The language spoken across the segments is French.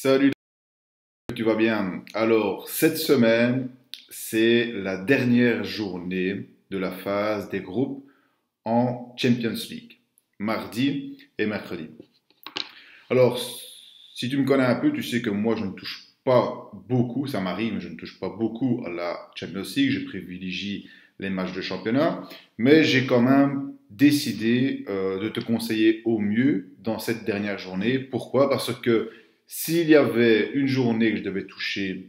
Salut, tu vas bien? Alors, cette semaine, c'est la dernière journée de la phase des groupes en Champions League, mardi et mercredi. Alors, si tu me connais un peu, tu sais que moi, je ne touche pas beaucoup, ça m'arrive, mais je ne touche pas beaucoup à la Champions League, je privilégie les matchs de championnat, mais j'ai quand même décidé de te conseiller au mieux dans cette dernière journée. Pourquoi? Parce que s'il y avait une journée que je devais toucher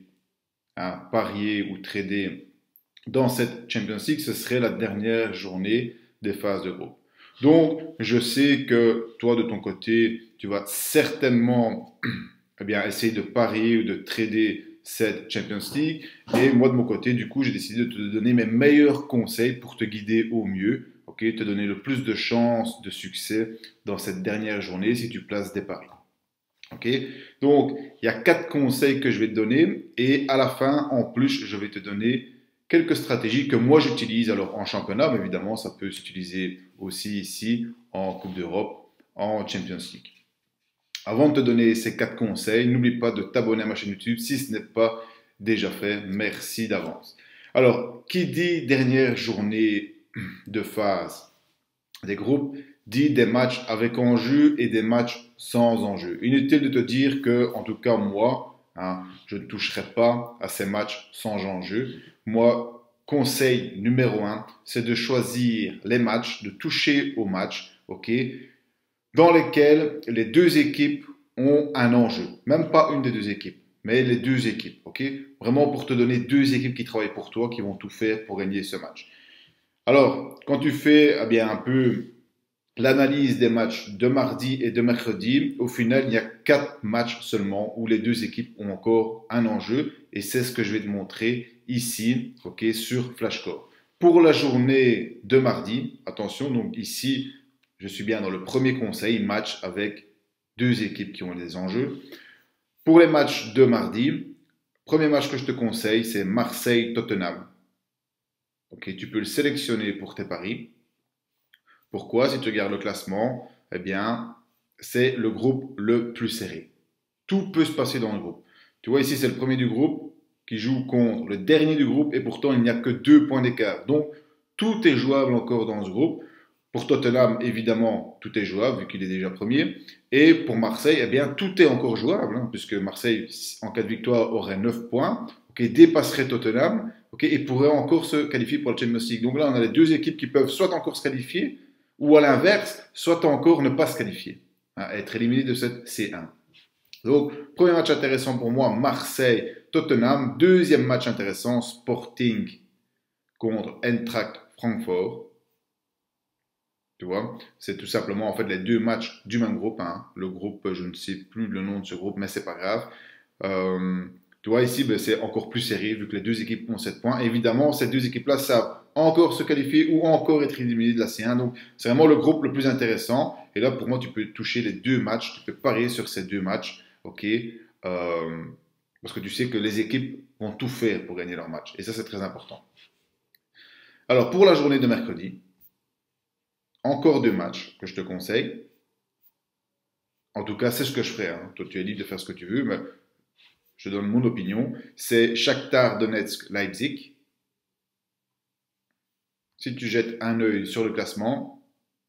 à parier ou trader dans cette Champions League, ce serait la dernière journée des phases de groupe. Donc, je sais que toi, de ton côté, tu vas certainement essayer de parier ou de trader cette Champions League. Et moi, de mon côté, du coup, j'ai décidé de te donner mes meilleurs conseils pour te guider au mieux, ok, te donner le plus de chances de succès dans cette dernière journée si tu places des paris. Ok, donc il y a 4 conseils que je vais te donner et à la fin, en plus, je vais te donner quelques stratégies que moi j'utilise alors en championnat, mais évidemment, ça peut s'utiliser aussi ici en Coupe d'Europe, en Champions League. Avant de te donner ces 4 conseils, n'oublie pas de t'abonner à ma chaîne YouTube si ce n'est pas déjà fait. Merci d'avance. Alors, qui dit dernière journée de phase des groupes dit des matchs avec enjeu et des matchs sans enjeu. Inutile de te dire que, en tout cas moi, je ne toucherai pas à ces matchs sans enjeu. Moi, conseil numéro un, c'est de choisir les matchs, de toucher aux matchs, ok, dans lesquels les deux équipes ont un enjeu. Même pas une des deux équipes, mais les deux équipes, ok. Vraiment pour te donner deux équipes qui travaillent pour toi, qui vont tout faire pour gagner ce match. Alors, quand tu fais un peu l'analyse des matchs de mardi et de mercredi, au final, il y a 4 matchs seulement où les deux équipes ont encore un enjeu et c'est ce que je vais te montrer ici, ok, sur Flashcore. Pour la journée de mardi, attention, donc ici, je suis bien dans le premier conseil, match avec deux équipes qui ont des enjeux. Pour les matchs de mardi, premier match que je te conseille, c'est Marseille-Tottenham. Ok, tu peux le sélectionner pour tes paris. Pourquoi? Si tu regardes le classement, eh bien, c'est le groupe le plus serré. Tout peut se passer dans le groupe. Tu vois, ici, c'est le premier du groupe qui joue contre le dernier du groupe et pourtant, il n'y a que 2 points d'écart. Donc, tout est jouable encore dans ce groupe. Pour Tottenham, évidemment, tout est jouable vu qu'il est déjà premier. Et pour Marseille, eh bien, tout est encore jouable, puisque Marseille, en cas de victoire, aurait 9 points, dépasserait Tottenham, et pourrait encore se qualifier pour la Champions League. Donc là, on a les deux équipes qui peuvent soit encore se qualifier, ou à l'inverse, soit encore ne pas se qualifier, être éliminé de cette C1. Donc, premier match intéressant pour moi, Marseille-Tottenham. Deuxième match intéressant, Sporting contre Eintracht Francfort. Tu vois, c'est tout simplement en fait les deux matchs du même groupe. Le groupe, je ne sais plus le nom de ce groupe, mais c'est pas grave. Tu vois, ici, c'est encore plus serré vu que les deux équipes ont 7 points. Évidemment, ces deux équipes-là savent encore se qualifier ou encore être éliminées de la C1. Donc, c'est vraiment le groupe le plus intéressant. Et là, pour moi, tu peux toucher les deux matchs. Tu peux parier sur ces deux matchs. Ok, parce que tu sais que les équipes vont tout faire pour gagner leur match. Et ça, c'est très important. Alors, pour la journée de mercredi, encore 2 matchs que je te conseille. En tout cas, c'est ce que je ferai. Toi, tu es libre de faire ce que tu veux, mais je donne mon opinion. C'est Shakhtar Donetsk-Leipzig. Si tu jettes un œil sur le classement,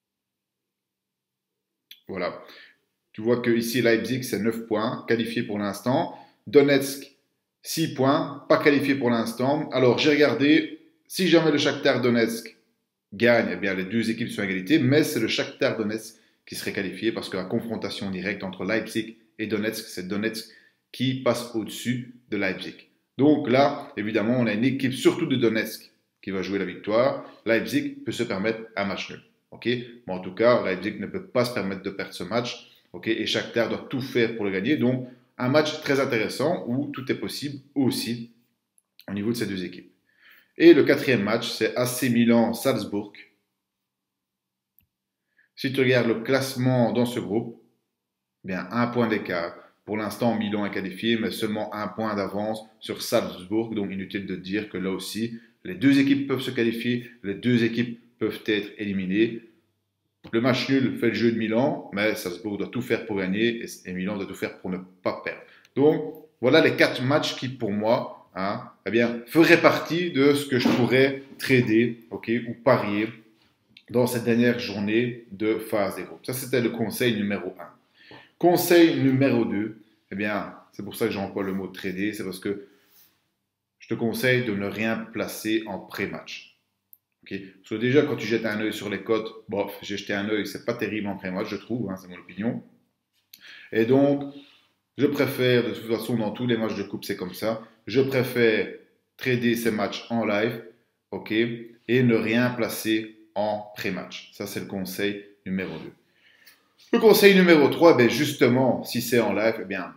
voilà. Tu vois que ici, Leipzig, c'est 9 points, qualifié pour l'instant. Donetsk, 6 points, pas qualifié pour l'instant. Alors, j'ai regardé, si jamais le Shakhtar Donetsk gagne, eh bien, les deux équipes sont à égalité, mais c'est le Shakhtar Donetsk qui serait qualifié parce que la confrontation directe entre Leipzig et Donetsk, c'est Donetsk qui passe au-dessus de Leipzig. Donc là, évidemment, on a une équipe surtout de Donetsk qui va jouer la victoire. Leipzig peut se permettre un match nul. Mais en tout cas, Leipzig ne peut pas se permettre de perdre ce match. Et Shakhtar doit tout faire pour le gagner. Donc, un match très intéressant où tout est possible aussi au niveau de ces deux équipes. Et le quatrième match, c'est AC Milan-Salzbourg. Si tu regardes le classement dans ce groupe, bien un point d'écart. Pour l'instant, Milan est qualifié, mais seulement un point d'avance sur Salzbourg. Donc, inutile de dire que là aussi, les deux équipes peuvent se qualifier, les deux équipes peuvent être éliminées. Le match nul fait le jeu de Milan, mais Salzbourg doit tout faire pour gagner et Milan doit tout faire pour ne pas perdre. Donc, voilà les 4 matchs qui, pour moi, eh bien, feraient partie de ce que je pourrais trader, ou parier dans cette dernière journée de phase des groupes. Ça, c'était le conseil numéro 1. Conseil numéro 2, eh bien, c'est pour ça que j'emploie le mot trader, c'est parce que je te conseille de ne rien placer en pré-match. Parce que déjà, quand tu jettes un œil sur les cotes, bof, j'ai jeté un œil, c'est pas terrible en pré-match, je trouve, c'est mon opinion. Et donc, je préfère, de toute façon, dans tous les matchs de coupe, c'est comme ça, je préfère trader ces matchs en live, et ne rien placer en pré-match. Ça, c'est le conseil numéro 2. Le conseil numéro 3, ben justement, si c'est en live, eh bien,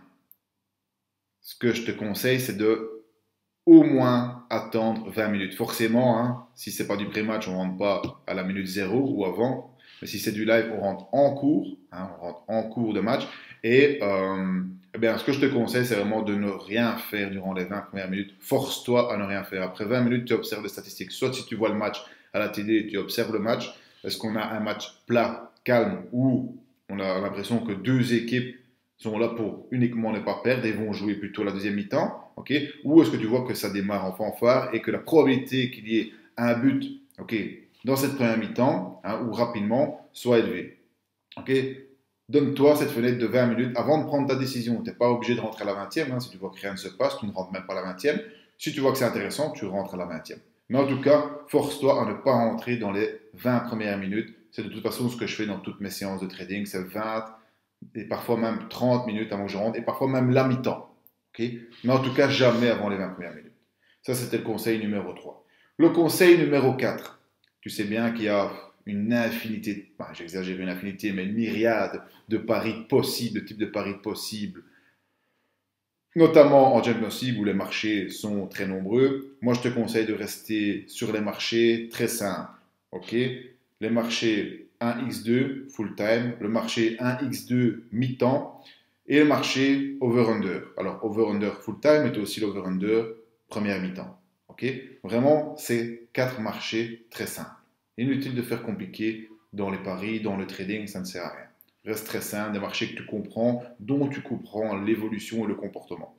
ce que je te conseille, c'est de au moins attendre 20 minutes. Forcément, si ce n'est pas du pré-match, on ne rentre pas à la minute 0 ou avant. Mais si c'est du live, on rentre en cours. On rentre en cours de match. Et eh bien, ce que je te conseille, c'est vraiment de ne rien faire durant les 20 premières minutes. Force-toi à ne rien faire. Après 20 minutes, tu observes les statistiques. Soit si tu vois le match à la télé, tu observes le match. Est-ce qu'on a un match plat, calme, où on a l'impression que deux équipes sont là pour uniquement ne pas perdre et vont jouer plutôt la deuxième mi-temps, ou est-ce que tu vois que ça démarre en fanfare et que la probabilité qu'il y ait un but, dans cette première mi-temps, ou rapidement, soit élevée. Donne-toi cette fenêtre de 20 minutes avant de prendre ta décision. Tu n'es pas obligé de rentrer à la 20e. Si tu vois que rien ne se passe, tu ne rentres même pas à la 20e. Si tu vois que c'est intéressant, tu rentres à la 20e. Mais en tout cas, force-toi à ne pas rentrer dans les 20 premières minutes. C'est de toute façon ce que je fais dans toutes mes séances de trading. C'est 20 et parfois même 30 minutes avant que je rentre et parfois même la mi-temps. Mais en tout cas, jamais avant les 20 premières minutes. Ça, c'était le conseil numéro 3. Le conseil numéro 4. Tu sais bien qu'il y a une infinité, j'exagère une infinité, mais une myriade de paris possibles, de types de paris possibles, notamment en Champions League où les marchés sont très nombreux. Moi, je te conseille de rester sur les marchés très simples. Les marchés 1x2 full time, le marché 1x2 mi-temps et le marché over-under. Alors, over-under full time est aussi l'over-under première mi-temps. Vraiment, c'est 4 marchés très simples. Inutile de faire compliqué dans les paris, dans le trading, ça ne sert à rien. Reste très simple, des marchés que tu comprends, dont tu comprends l'évolution et le comportement.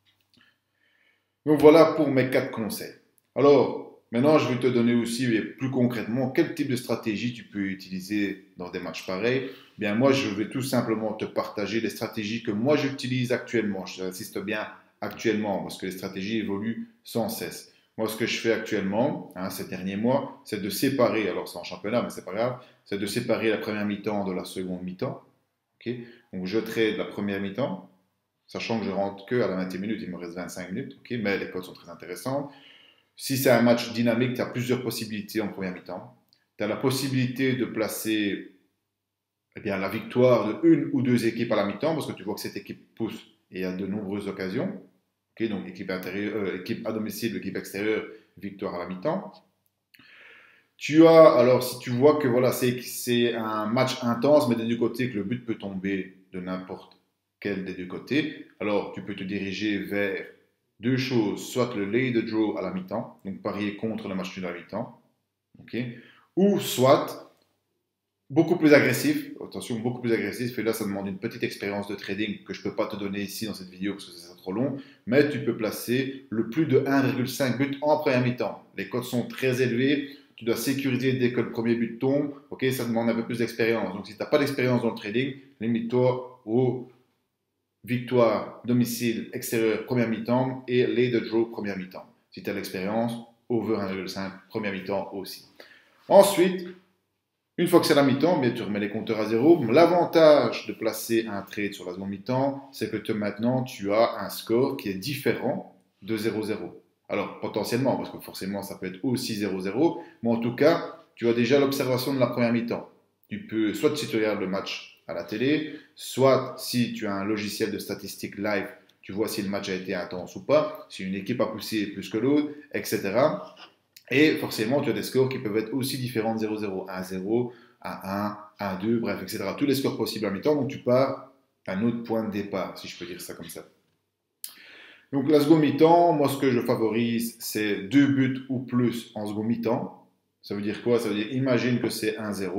Donc voilà pour mes 4 conseils. Alors, maintenant, je vais te donner aussi plus concrètement quel type de stratégie tu peux utiliser dans des matchs pareils. Bien, moi, je vais tout simplement te partager les stratégies que moi j'utilise actuellement. J'insiste bien actuellement parce que les stratégies évoluent sans cesse. Moi, ce que je fais actuellement, ces derniers mois, c'est de séparer, alors c'est en championnat, mais c'est pas grave, c'est de séparer la première mi-temps de la seconde mi-temps. Donc, je trade la première mi-temps, sachant que je rentre que à la 20e minute, il me reste 25 minutes, mais les codes sont très intéressantes. Si c'est un match dynamique, tu as plusieurs possibilités en première mi-temps. Tu as la possibilité de placer la victoire de une ou deux équipes à la mi-temps, parce que tu vois que cette équipe pousse et il y a de nombreuses occasions. Donc équipe à domicile, équipe extérieure, victoire à la mi-temps. Tu as, alors si tu vois que voilà, c'est un match intense, mais des deux côtés, que le but peut tomber de n'importe quel des deux côtés, alors tu peux te diriger vers deux choses, soit le lay the draw à la mi-temps, donc parier contre le match nul à la mi-temps, ou soit beaucoup plus agressif, attention, beaucoup plus agressif, et là ça demande une petite expérience de trading que je ne peux pas te donner ici dans cette vidéo parce que c'est trop long, mais tu peux placer le plus de 1,5 but en première mi-temps. Les cotes sont très élevées, tu dois sécuriser dès que le premier but tombe, ça demande un peu plus d'expérience. Donc si tu n'as pas d'expérience dans le trading, limite-toi aux victoires, domicile, extérieur, première mi-temps et lay the draw, première mi-temps. Si tu as l'expérience, over 1,5, première mi-temps aussi. Ensuite, une fois que c'est la mi-temps, tu remets les compteurs à zéro. L'avantage de placer un trade sur la seconde mi-temps, c'est que maintenant, tu as un score qui est différent de 0-0. Alors, potentiellement, parce que forcément, ça peut être aussi 0-0, mais en tout cas, tu as déjà l'observation de la première mi-temps. Tu peux, soit si tu regardes le match à la télé, soit si tu as un logiciel de statistiques live, tu vois si le match a été intense ou pas, si une équipe a poussé plus que l'autre, etc. Et forcément, tu as des scores qui peuvent être aussi différents de 0-0, 1-0, 1-1, 1-2, bref, etc. Tous les scores possibles à mi-temps, donc tu pars à un autre point de départ, si je peux dire ça comme ça. Donc la seconde mi-temps, moi ce que je favorise, c'est 2 buts ou plus en seconde mi-temps. Ça veut dire quoi? Ça veut dire, imagine que c'est 1-0.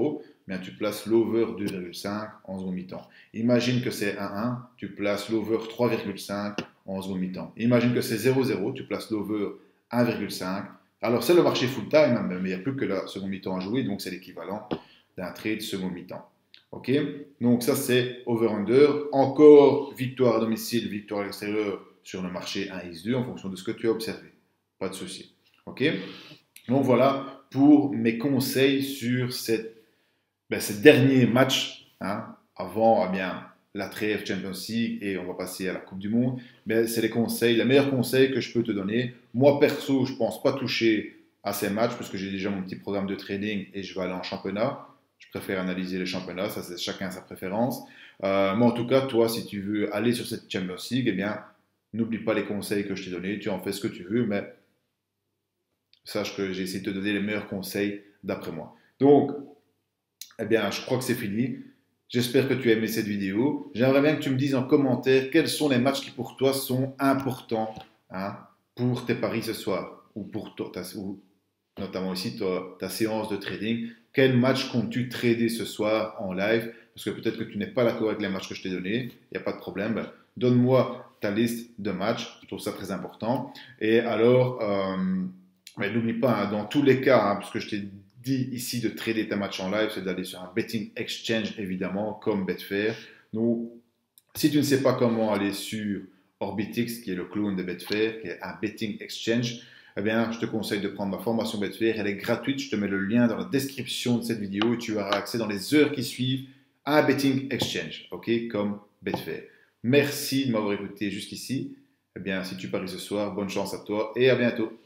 bien, tu places l'over 2,5 en seconde mi-temps. Imagine que c'est 1-1, tu places l'over 3,5 en seconde mi-temps. Imagine que c'est 0-0, tu places l'over 1,5. Alors c'est le marché full-time, hein, mais il n'y a plus que la seconde mi-temps à jouer, donc c'est l'équivalent d'un trade seconde mi-temps. Ok, donc ça c'est over-under. Encore victoire à domicile, victoire à l'extérieur sur le marché 1x2 en fonction de ce que tu as observé. Pas de souci. Ok, donc voilà pour mes conseils sur ces derniers matchs, hein, avant la trêve Champions League et on va passer à la Coupe du Monde. Mais c'est les meilleurs conseils que je peux te donner. Moi perso, je ne pense pas toucher à ces matchs parce que j'ai déjà mon petit programme de trading et je vais aller en championnat. Je préfère analyser les championnats, ça c'est chacun sa préférence. Mais en tout cas, toi, si tu veux aller sur cette Champions League, eh bien, n'oublie pas les conseils que je t'ai donnés. Tu en fais ce que tu veux, mais sache que j'ai essayé de te donner les meilleurs conseils d'après moi. Donc, eh bien, je crois que c'est fini. J'espère que tu as aimé cette vidéo. J'aimerais bien que tu me dises en commentaire quels sont les matchs qui pour toi sont importants, hein, pour tes paris ce soir ou pour ou notamment ici ta séance de trading. Quel match comptes-tu trader ce soir en live? Parce que peut-être que tu n'es pas d'accord avec les matchs que je t'ai donnés. Il n'y a pas de problème. Ben, donne-moi ta liste de matchs. Je trouve ça très important. Et alors, n'oublie pas, hein, dans tous les cas, hein, parce que je t'ai dit ici de trader tes matchs en live, c'est d'aller sur un betting exchange, évidemment, comme Betfair. Donc, si tu ne sais pas comment aller sur Orbitix, qui est le clone de Betfair, qui est un betting exchange, eh bien, je te conseille de prendre ma formation Betfair. Elle est gratuite. Je te mets le lien dans la description de cette vidéo et tu auras accès dans les heures qui suivent à un betting exchange, ok, comme Betfair. Merci de m'avoir écouté jusqu'ici. Eh bien, si tu paries ce soir, bonne chance à toi et à bientôt.